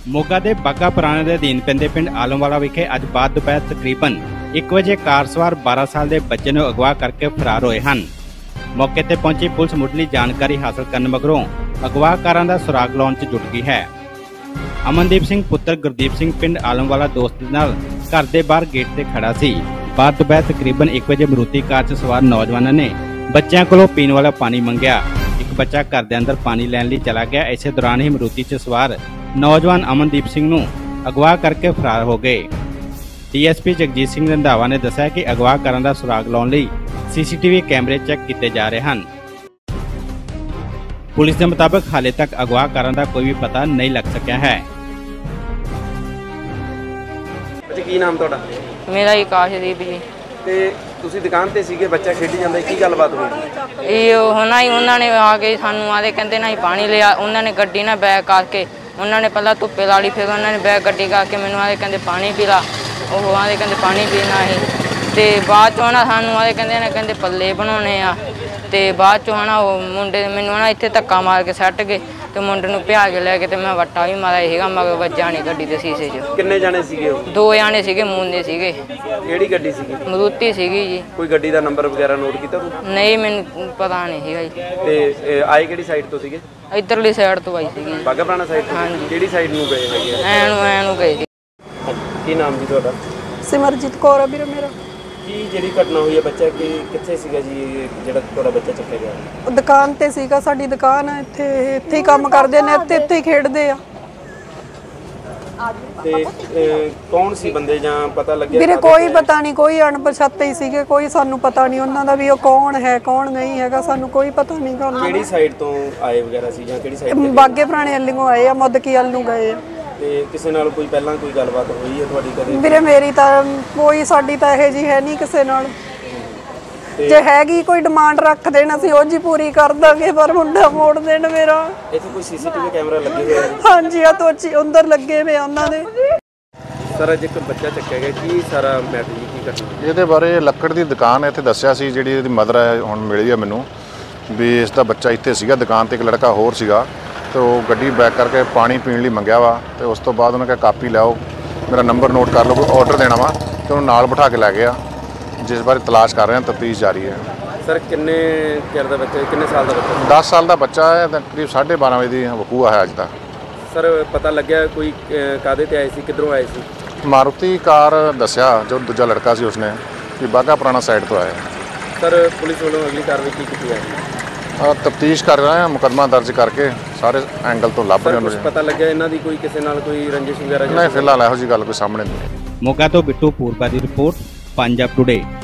ਮੋਗਾ ਦੇ ਬਾਗਾ ਪੁਰਾਣੇ ਦੇ ਅਧੀਨ ਪੈਂਦੇ ਪਿੰਡ ਆਲਮਵਾਲਾ ਵਿਖੇ ਅੱਜ ਬਾਅਦ ਦੁਪਹਿਰ ਤਕਰੀਬਨ 1 ਵਜੇ ਕਾਰ ਸਵਾਰ 12 ਸਾਲ ਦੇ ਬੱਚੇ ਨੂੰ ਅਗਵਾ ਕਰਕੇ ਫਰਾਰ ਹੋਏ ਹਨ। ਮੌਕੇ ਤੇ ਪਹੁੰਚੀ ਪੁਲਿਸ ਮੁੱਢਲੀ ਜਾਣਕਾਰੀ ਹਾਸਲ ਕਰਨ ਮਗਰੋਂ ਅਗਵਾਕਾਰਾਂ ਦਾ ਸੁਰਾਗ ਲਾਉਣ 'ਚ ਜੁਟ ਗਈ ਹੈ। ਅਮਨਦੀਪ ਸਿੰਘ ਪੁੱਤਰ ਗੁਰਦੀਪ ਸਿੰਘ ਪਿੰਡ ਆਲਮਵਾਲਾ ਦੋਸਤ ਦੇ ਨਾਲ ਘਰ ਦੇ ਬਾਹਰ ਗੇਟ ਤੇ ਖੜਾ ਸੀ। ਬਾਅਦ ਦੁਪਹਿਰ ਤਕਰੀਬਨ 1 ਵਜੇ ਮਰੂਤੀ ਕਾਰ 'ਚ ਸਵਾਰ ਨੌਜਵਾਨਾਂ ਨੇ ਬੱਚਿਆਂ ਕੋਲੋਂ ਪੀਣ ਵਾਲਾ ਪਾਣੀ ਮੰਗਿਆ। ਇੱਕ ਬੱਚਾ ਘਰ ਦੇ ਅੰਦਰ ਪਾਣੀ ਲੈਣ ਲਈ ਚਲਾ ਗਿਆ। ਇਸੇ ਦੌਰਾਨ ਹੀ ਮਰੂਤੀ 'ਚ ਸਵਾਰ ਨੌਜਵਾਨ ਅਮਨਦੀਪ ਸਿੰਘ ਨੂੰ ਅਗਵਾ ਕਰਕੇ ਫਰਾਰ ਹੋ ਗਏ। ਡੀਐਸਪੀ ਜਗਜੀਤ ਸਿੰਘ ਰੰਧਾਵਾ ਨੇ ਦੱਸਿਆ ਕਿ ਅਗਵਾਕਾਰਾਂ ਦਾ ਸੁਰਾਗ ਲਾਉਣ ਲਈ ਸੀਸੀਟੀਵੀ ਕੈਮਰੇ ਚੈੱਕ ਕੀਤੇ ਜਾ ਰਹੇ ਹਨ। ਪੁਲਿਸ ਦੇ ਮੁਤਾਬਕ ਹਾਲੇ ਤੱਕ ਅਗਵਾਕਾਰਾਂ ਦਾ ਕੋਈ ਵੀ ਪਤਾ ਨਹੀਂ ਲੱਗ ਸਕਿਆ ਹੈ। ਕੀ ਨਾਮ ਤੁਹਾਡਾ? ਮੇਰਾ ਹੀ ਕਾਸ਼ਦੀਪ ਜੀ। ਤੇ ਤੁਸੀਂ ਦੁਕਾਨ ਤੇ ਸੀਗੇ, ਬੱਚਾ ਖੇਡੀ ਜਾਂਦਾ, ਕੀ ਗੱਲਬਾਤ ਹੋਈ? ਇਹ ਹੋਣਾ ਹੀ ਉਹਨਾਂ ਨੇ ਆ ਕੇ ਸਾਨੂੰ ਆਦੇ ਕਹਿੰਦੇ ਨਾ ਹੀ ਪਾਣੀ ਲਿਆ। ਉਹਨਾਂ ਨੇ ਗੱਡੀ ਨਾਲ ਬੈਕ ਕਰਕੇ ਉਹਨਾਂ ਨੇ ਪਹਿਲਾਂ ਧੁੱਪੇ ਲਾ ਲਈ, ਫਿਰ ਉਹਨਾਂ ਨੇ ਬੈਕ ਗੱਡੀ ਕਰਕੇ ਮੈਨੂੰ ਆਦੇ ਕਹਿੰਦੇ ਪਾਣੀ ਪੀ ਲਾ। ਉਹ ਆਦੇ ਕਹਿੰਦੇ ਪਾਣੀ ਪੀਣਾ ਹੀ ਤੇ ਬਾਅਦ ਚੋਂ ਨਾ ਸਾਨੂੰ ਆਦੇ ਕਹਿੰਦੇ ਪੱਲੇ ਬਣਾਉਣੇ ਆ। ਤੇ ਬਾਅਦ ਚੋਂ ਹਨਾ ਉਹ ਮੁੰਡੇ ਮੈਨੂੰ ਨਾ ਇੱਥੇ ਧੱਕਾ ਮਾਰ ਕੇ ਸੱਟ ਗਏ ਤੇ ਮੁੰਡੇ ਨੂੰ ਭਜਾ ਕੇ ਲੈ ਕੇ ਤੇ ਮੈਂ ਵੱਟਾ ਵੀ ਮਾਰਿਆ ਸੀਗਾ, ਮਗਰ ਵੱਜਾ ਨਹੀਂ ਗੱਡੀ ਦੇ ਸ਼ੀਸ਼ੇ 'ਚ। ਕਿੰਨੇ ਜਾਣੇ ਸੀਗੇ ਉਹ? 2 ਜਾਣੇ ਸੀਗੇ, ਮੂੰਦੇ ਸੀਗੇ। ਕਿਹੜੀ ਗੱਡੀ ਸੀਗੀ? ਮਰੂਤੀ ਸੀਗੀ ਜੀ। ਕੋਈ ਗੱਡੀ ਦਾ ਨੰਬਰ ਵਗੈਰਾ ਨੋਟ ਕੀਤਾ ਤੂੰ? ਨਹੀਂ, ਮੈਨੂੰ ਪਤਾ ਨਹੀਂ ਸੀਗਾ ਜੀ। ਤੇ ਆਏ ਕਿਹੜੀ ਸਾਈਡ ਤੋਂ ਸੀਗੇ? ਇੱਧਰਲੀ ਸਾਈਡ ਤੋਂ ਆਈ ਸੀਗੀ। ਬਾਗਾ ਪੁਰਾਣਾ ਸਾਈਡ ਤੋਂ? ਹਾਂਜੀ। ਕਿਹੜੀ ਸਾਈਡ ਨੂੰ ਗਏ ਹੈਗੇ? ਐ ਨੂੰ ਗਏ ਸੀ। ਕੀ ਨਾਮ ਜੀ ਤੁਹਾਡਾ? ਸਿਮਰਜੀਤ ਕੌਰ ਆ ਵੀਰੇ ਮੇਰਾ। ਕੀ ਜਿਹੜੀ ਘਟਨਾ ਹੋਈ ਹੈ, ਬੱਚਾ ਕਿੱਥੇ ਸੀਗਾ ਜੀ ਜਿਹੜਾ ਤੁਹਾਡਾ ਬੱਚਾ ਚੱਕਿਆ ਗਿਆ? ਉਹ ਦੁਕਾਨ ਤੇ ਸੀਗਾ, ਸਾਡੀ ਦੁਕਾਨ ਆ ਇੱਥੇ ਹੀ ਕੰਮ ਕਰਦੇ ਨੇ, ਇੱਥੇ ਹੀ ਖੇਡਦੇ ਆ। ਤੇ ਕੌਣ ਸੀ ਬੰਦੇ ਜਾਂ ਪਤਾ ਲੱਗਿਆ? ਵੀਰੇ ਕੋਈ ਪਤਾ ਨਹੀਂ, ਕੋਈ ਅਣਪਛਾਤੇ ਹੀ ਸੀਗੇ, ਕੋਈ ਸਾਨੂੰ ਪਤਾ ਨਹੀਂ ਉਹਨਾਂ ਦਾ ਵੀ ਉਹ ਕੌਣ ਹੈ ਕੌਣ ਨਹੀਂ ਹੈਗਾ, ਸਾਨੂੰ ਕੋਈ ਪਤਾ ਨਹੀਂ ਗਾ। ਕਿਹੜੀ ਸਾਈਡ ਤੋਂ ਆਏ ਵਗੈਰਾ ਸੀ ਜਾਂ ਕਿਹੜੀ ਸਾਈਡ ਤੇ? ਬਾਗੇ ਪੁਰਾਣੇ ਵੱਲੋਂ ਆਏ ਆ, ਮੁੱਦਕੀ ਵੱਲ ਨੂੰ ਗਏ ਆ। ਤੇ ਕਿਸੇ ਨਾਲ ਕੋਈ ਪਹਿਲਾਂ ਕੋਈ ਗੱਲਬਾਤ ਹੋਈ ਹੈ ਤੁਹਾਡੀ ਕਦੇ? ਵੀਰੇ ਮੇਰੀ ਤਾਂ ਕੋਈ, ਸਾਡੀ ਤਾਂ ਇਹੋ ਜਿਹੀ ਹੈ ਨਹੀਂ ਕਿਸੇ ਨਾਲ। ਜੇ ਹੈਗੀ ਕੋਈ ਡਿਮਾਂਡ ਰੱਖ ਦੇਣ ਅਸੀਂ ਉਹ ਜੀ ਪੂਰੀ ਕਰ ਦਾਂਗੇ, ਪਰ ਮੁੰਡਾ ਮੋੜ ਦੇਣ ਮੇਰਾ। ਇੱਥੇ ਕੋਈ ਸੀਸੀਟੀਵੀ ਕੈਮਰਾ ਲੱਗੇ ਹੋਏ ਆ? ਹਾਂਜੀ, ਆ ਤੋਚੀ ਅੰਦਰ ਲੱਗੇ ਹੋਏ ਉਹਨਾਂ ਦੇ। ਸਰ ਅੱਜ ਇੱਕ ਬੱਚਾ ਚੱਕਿਆ ਗਿਆ, ਕੀ ਸਾਰਾ ਮੈਟਰ ਜੀ, ਕੀ ਕਰਨਾ? ਇਹਦੇ ਬਾਰੇ ਲੱਕੜ ਦੀ ਦੁਕਾਨ ਇੱਥੇ ਦੱਸਿਆ ਸੀ, ਜਿਹੜੀ ਇਹਦੀ ਮਦਰ ਹੈ ਹੁਣ ਮਿਲੀ ਹੈ ਮੈਨੂੰ, ਵੀ ਇਸ ਦਾ ਬੱਚਾ ਇੱਥੇ ਸੀਗਾ ਦੁਕਾਨ ਤੇ, ਇੱਕ ਲੜਕਾ ਹੋਰ ਸੀਗਾ ਤੇ ਉਹ ਗੱਡੀ ਬੈਕ ਕਰਕੇ ਪਾਣੀ ਪੀਣ ਲਈ ਮੰਗਿਆ ਵਾ। ਤੇ ਉਸ ਤੋਂ ਬਾਅਦ ਉਹਨੇ ਕਿਹਾ ਕਾਪੀ ਲਿਆਓ, ਮੇਰਾ ਨੰਬਰ ਨੋਟ ਕਰ ਲਓ, ਕੋਈ ਆਰਡਰ ਦੇਣਾ ਵਾ। ਤੇ ਉਹਨੂੰ ਨਾਲ ਬਿਠਾ ਕੇ ਲੈ ਗਿਆ, ਜਿਸ ਬਾਰੇ ਤਲਾਸ਼ ਕਰ ਰਹੇ ਹਾਂ, ਤਫਤੀਸ਼ ਜਾਰੀ ਹੈ। ਸਰ ਕਿੰਨੇ ਚਿਰ ਦਾ ਬੱਚਾ, ਕਿੰਨੇ ਸਾਲ ਦਾ ਬੱਚਾ? 10 ਸਾਲ ਦਾ ਬੱਚਾ ਹੈ ਤੇ ਕਰੀਬ 12:30 ਵਜੇ ਦੀ ਵਕੂਆ ਹੈ ਅੱਜ ਦਾ। ਸਰ ਪਤਾ ਲੱਗਿਆ ਕੋਈ ਕਾਹਦੇ ਤੇ ਆਏ ਸੀ, ਕਿੱਧਰੋਂ ਆਏ ਸੀ? ਮਾਰੂਤੀ ਕਾਰ ਦੱਸਿਆ ਜੋ ਦੂਜਾ ਲੜਕਾ ਸੀ ਉਸਨੇ ਕਿ ਬਾਗਾ ਪੁਰਾਣਾ ਸਾਈਡ ਤੋਂ ਆਇਆ। ਸਰ ਪੁਲਿਸ ਵੱਲੋਂ ਅਗਲੀ ਕਾਰਵਾਈ ਕੀ ਕੀਤੀ ਹੈ? ਤਫਤੀਸ਼ ਕਰ ਰਹੇ ਹਾਂ, ਮੁਕੱਦਮਾ ਦਰਜ ਕਰਕੇ ਸਾਰੇ ਐਂਗਲ ਤੋਂ ਲੱਭ ਰਹੇ ਹਾਂ। ਕੁਝ ਪਤਾ ਲੱਗਿਆ ਇਹਨਾਂ ਦੀ ਕੋਈ ਕਿਸੇ ਨਾਲ ਕੋਈ ਰੰਜਿਸ਼ ਵਗੈਰਾ? ਨਹੀਂ, ਫਿਲਹਾਲ ਇਹੋ ਜਿਹੀ ਗੱਲ ਕੋਈ ਸਾਹਮਣੇ ਨਹੀਂ। ਮੋਗਾ ਤੋਂ ਬਿੱਟੂ ਪੂਰਬਾ ਦੀ ਰਿਪੋਰਟ, ਪੰਜਾਬ ਟੁਡੇ।